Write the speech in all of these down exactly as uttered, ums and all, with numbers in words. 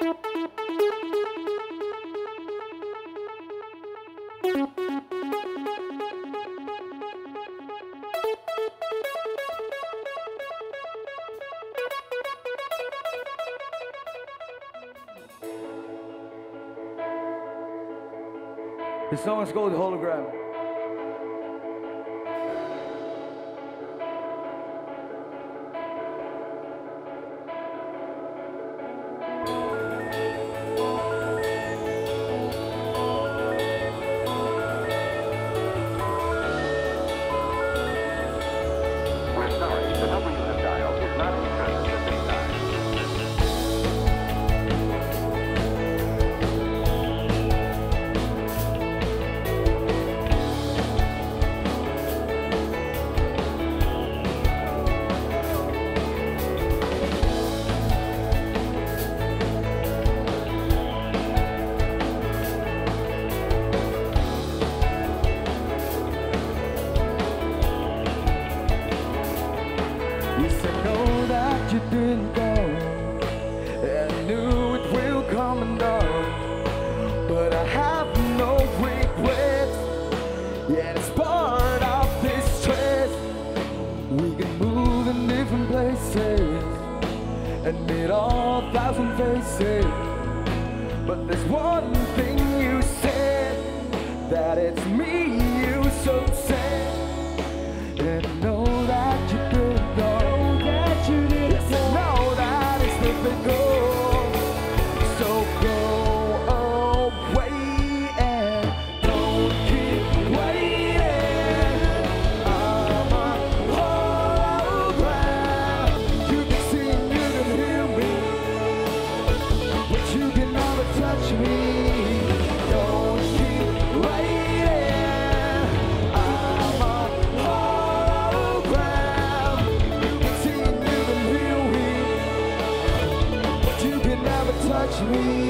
The song is called Hologram. We're sorry, the number you have dialed is not in presence at this time. Yes, I know that you didn't go, and I knew it will come and go, but I have no regrets. Yeah, it's part of this stress. We can move in different places and meet all thousand faces, but there's one thing you said, that it's me you so sad, and I know that you didn't go. Yes, I know that it's difficult, so go away and don't keep waiting. I'm a hologram. You can see and you can hear me, but you can never touch me. Don't keep waiting. I'm a hologram. You can see and you can hear me, but you can never touch me.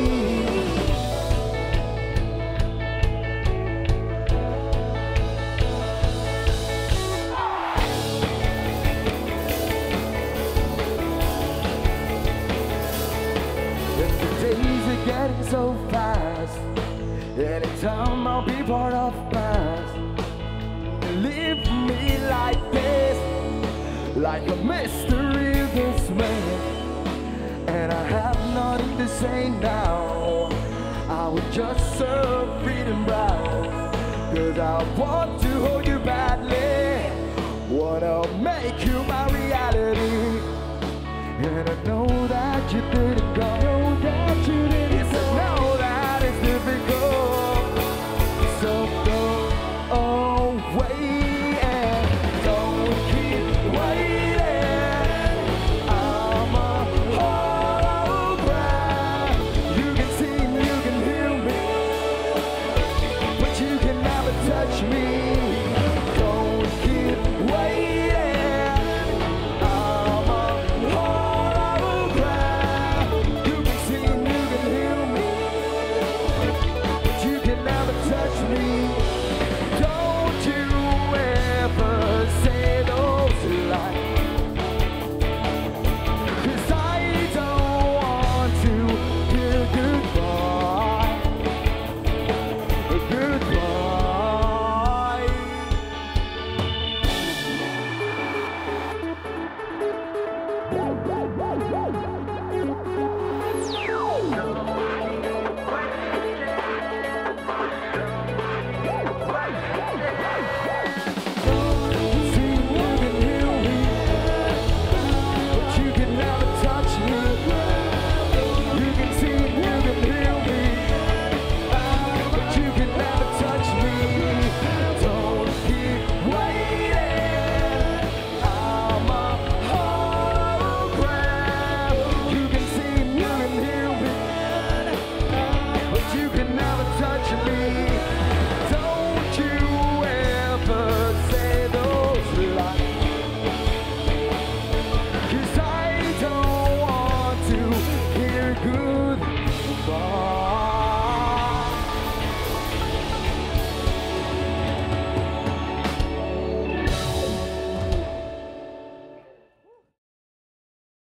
If the days are getting so fast, anytime I'll be part of past. Leave me like this, like a mystery this man, and I have nothing to say now. I would just serve freedom brows, cause I want to hold you badly, wanna make you my reality. And I know that you didn't go, know that you didn't yes, go. I know that it's difficult, so go away and don't keep waiting. I'm a hologram. You can see and you can hear me, but you can never touch me. Don't keep waiting. I'm a hologram. You can see and you can hear me, but you can never touch me. Don't you ever say those lies, 'cause I don't want to hear goodbye, goodbye. See, you can hear me, but you can never touch me. You can see, you can hear me, but you can never touch me. Don't keep waiting. I'm a hologram. You can see, you can hear me, but you can never touch me. Don't you ever say those lies, 'cause I don't want to hear goodbye.